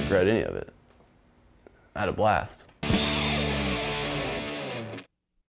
regret any of it. I had a blast.